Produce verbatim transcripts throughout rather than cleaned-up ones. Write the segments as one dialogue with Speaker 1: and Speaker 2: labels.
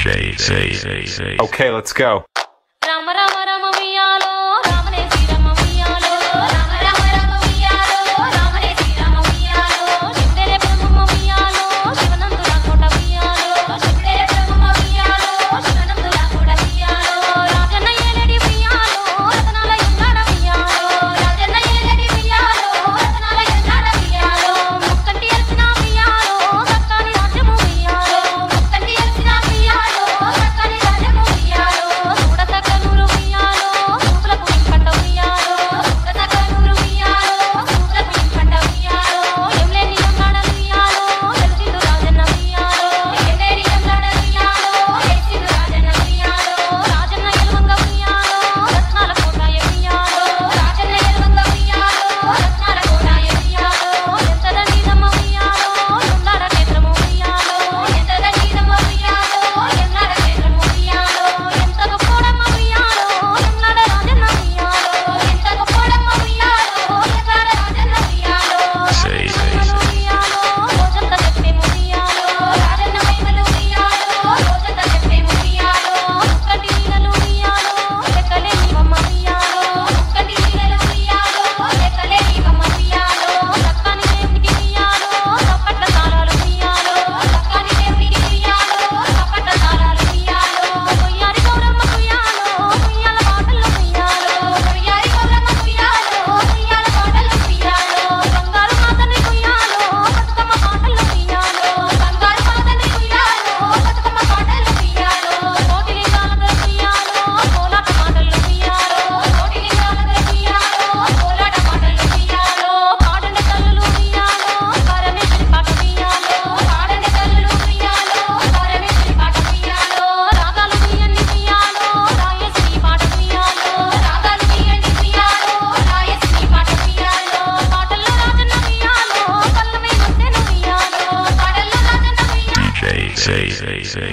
Speaker 1: J, say, say, say.
Speaker 2: Okay, let's go.
Speaker 3: Rama Rama Rama Viyalo, Ramane Sri Rama Viyalo, Rama Rama Rama Viyalo, Ramane Sri Rama Viyalo, Shivdere Brahma Viyalo, Shivanandula Kota Viyalo, Shivdere Brahma Viyalo, Shivanandula Kota Viyalo, Rajanna Yeledi Viyalo, Ratnala Yundara Viyalo, Rajanna Yeledi Viyalo, Ratnala Yundara Viyalo, Mukkanti Elsina Viyalo, Sakkani Rajyamu Viyalo, Mukkanti Elsina Viyalo, Sakkani Rajyamu Viyalo, Sudasakanuru Viyalo, Supulaku Impanda Viyalo, Sudasakanuru Viyalo, Supulaku Impanda Viyalo, Emleni Yamlada Viyalo, Elsindu Rajanna Viyalo, Emleni Yamlada Viyalo, Elsindu Rajanna Viyalo, Rajanna Yelvanga Viyalo, Ratnala Kotaya Viyalo, Rajanna Yelvanga Viyalo, Ratnala Kotaya Viyalo, Entada Needamma Viyalo, Yamlada Kshetramu Viyalo, Entada Needamma Viyalo, Yamlada Kshetramu Viyalo, Enta Goppodamma Viyalo, Yamlada Rajanna Viyalo, Enta Goppodamma Viyalo, Yamlada Rajanna Viyalo,
Speaker 1: Say, say,
Speaker 3: Rajanna Viyalo, Rojanta Cheppemu Viyalo, Rajanna Maimalu Viyalo, Rojanta Cheppemu Viyalo, Mukkati Leelalu Viyalo, Lekkaleeni Vamma Viyalo, Mukkati Leelalu Viyalo, Lekkaleeni Vamma Viyalo, Sakkani Devuniki Viyalo, Sappatla తాళాలు Viyalo, Sakkani Devuniki Viyalo, Sappatla తాళాలు Viyalo, Koyyari Gauramba Viyalo, Uyyala పాటలు Viyalo, Koyyari Gauramba Viyalo, Uyyala పాటలు Viyalo, బంగారు మాతని Viyalo, Bathukamma పాటలు Viyalo, బంగారు మాతని Viyalo, Bathukamma పాటలు Viyalo, కోటి లింగాలతో Viyalo, కోలాట పాటలు Viyalo, కోటి లింగాలతో Viyalo, కోలాట పాటలు Viyalo, పాడండి తల్లులు Viyalo, పరమేశ్వరి పాట Viyalo, పాడండి తల్లులు Viyalo, పరమేశ్వరి పాట Viyalo, రాగాలు తీయండి Viyalo, రాయశ్రీ పాట Viyalo, రాగాలు తీయండి Viyalo, రాయశ్రీ పాట Viyalo, పాటల్లో రాజన్న Viyalo, పల్లవి నొత్తెను Viyalo, పాటల్లో Rajanna Viyalo,
Speaker 1: J, say, say, say.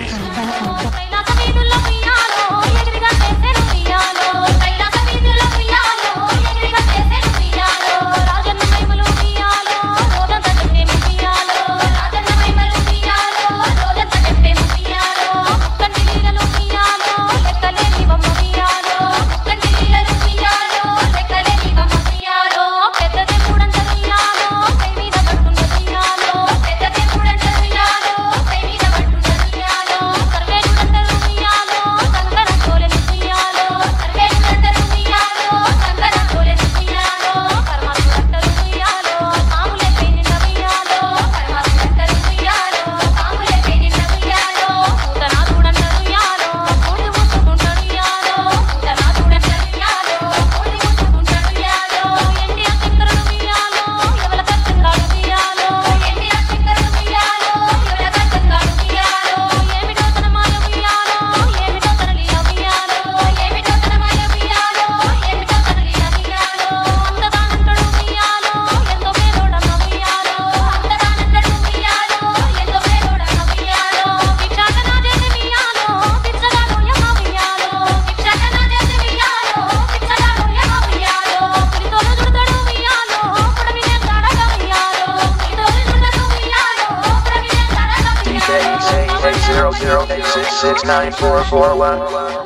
Speaker 3: Kailasa వీధుల్లో Viyalo, ఎగిరిగా చేసెను Viyalo, కైలాస వీధుల్లో Viyalo, ఎగిరిగా చేసెను Viyalo, రాజన్న మహిమలు Viyalo, రోజంతా చెప్పేము Viyalo, రాజన్న మహిమలు Viyalo, రోజంతా చెప్పేము Viyalo, ముక్కంటి లీలలు Viyalo, లెక్కలేని బొమ్మ Viyalo, ముక్కంటి లీలలు Viyalo, లెక్కలేని బొమ్మ Viyalo, పెద్దదే మూడంత Viyalo, పై మీద పడుతున్న Viyalo, పెద్దదే మూడంత Viyalo, పై మీద పడుతున్న Viyalo, సర్వేనుడందరూ Viyalo, సంగన తోలెను Viyalo, సర్వేనుడందరూ Viyalo, సంగన తోలెను Viyalo, పరమాత్ముడందరూ Viyalo, పాములే పేనిన Viyalo, పరమాత్ముడందరూ Viyalo, పాములే పేనిన Viyalo, భూతనాథుడందరూ Viyalo, Pudi ముట్టుకుంటాడు Viyalo, భూతనాథుడందరూ Viyalo, Pudi ముట్టుకుంటాడు Viyalo, ఎండి అశంకరుడు Viyalo, ఎవల కష్టంగాడు Viyalo, ఎండి అశంకరుడు Viyalo, ఎవల కష్టంగాడు Viyalo, ఏమిటో తన మాయ Viyalo, ఏమిటో తన లీల Viyalo, ఏమిటో తన మాయ Viyalo, ఏమిటో తన లీల Viyalo, అంతదానంతడు Viyalo, ఎంతో పేదోడమ్మ Viyalo, అంతదానంతడు Viyalo, ఎంతో పేదోడమ్మ Viyalo, భిక్షాటన చేసి Viyalo, భిక్షగాడు యమ్మ Viyalo, భిక్షాటన చేసి Viyalo, భిక్షగాడు యమ్మ Viyalo, పులితోలు చుడతాడు Viyalo, పుడమినే తాడగా Viyalo, పులితోలు చుడతాడు Viyalo, పుడమినే తాడగా
Speaker 4: D J
Speaker 3: Viyalo,
Speaker 4: say say zero zero eight six six nine four four one.